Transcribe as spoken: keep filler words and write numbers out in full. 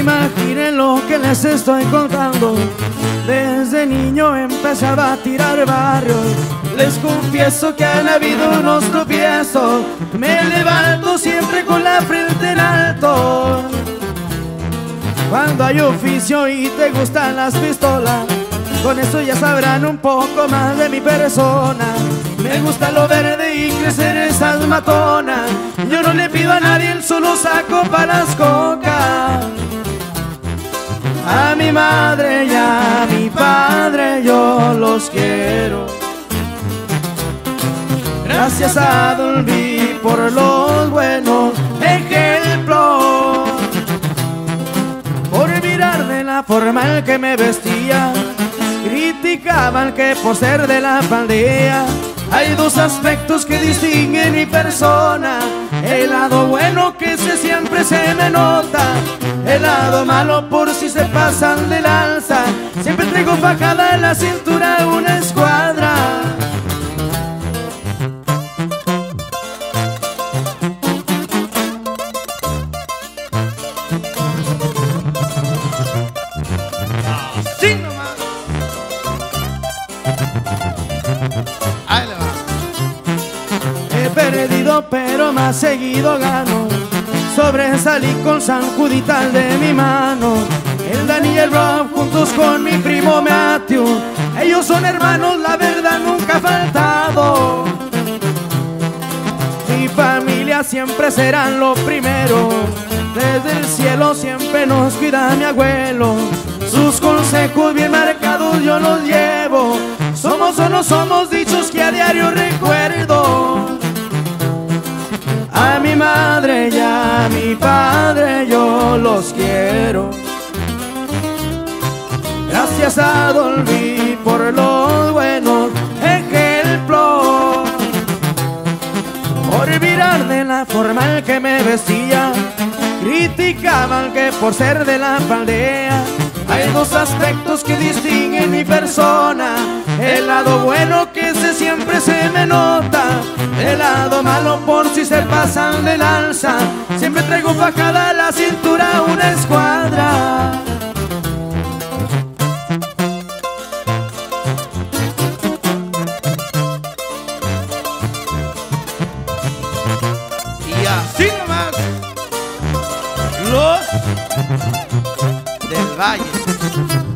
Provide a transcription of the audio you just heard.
imaginen lo que les estoy contando. Desde niño empezaba a tirar barrio. Les confieso que han habido unos tropiezos. Me levanto siempre con la frente en alto. Cuando hay oficio y te gustan las pistolas, con eso ya sabrán un poco más de mi persona. Me gusta lo verde y crecer esas matonas. Yo no le pido a nadie el solo saco para las cocas. A mi madre y a mi padre yo los quiero. Gracias a Dolby por los buenos ejemplos, por mirar de la forma en que me vestía. Criticaban que por ser de la pandilla. Hay dos aspectos que distinguen mi persona: el lado bueno que se siempre se me nota, el lado malo por si se pasan de lanza. Siempre traigo fajada en la cintura una escuadra. Así nomás. Ahí le va. He perdido pero más seguido gano. Sobresalí con San Judital de mi mano. El Dani y el Rob juntos con mi primo Matthew. Ellos son hermanos, la verdad nunca ha faltado. Mi familia siempre serán lo primero. Desde el cielo siempre nos cuida mi abuelo. Sus consejos bien marcados yo los llevo. Somos o no somos dichos que a diario recuerdo. A mi madre y a mi padre yo los quiero. Gracias a Dolby por los buenos ejemplos, por mirar de la forma en que me vestía. Criticaban que por ser de la aldea. Hay dos aspectos que distinguen mi persona: el lado bueno que se siempre se me nota, el lado malo por si se pasan de lanza. Siempre traigo fajada a la cintura una escuadra. Y así nomás los del Valle.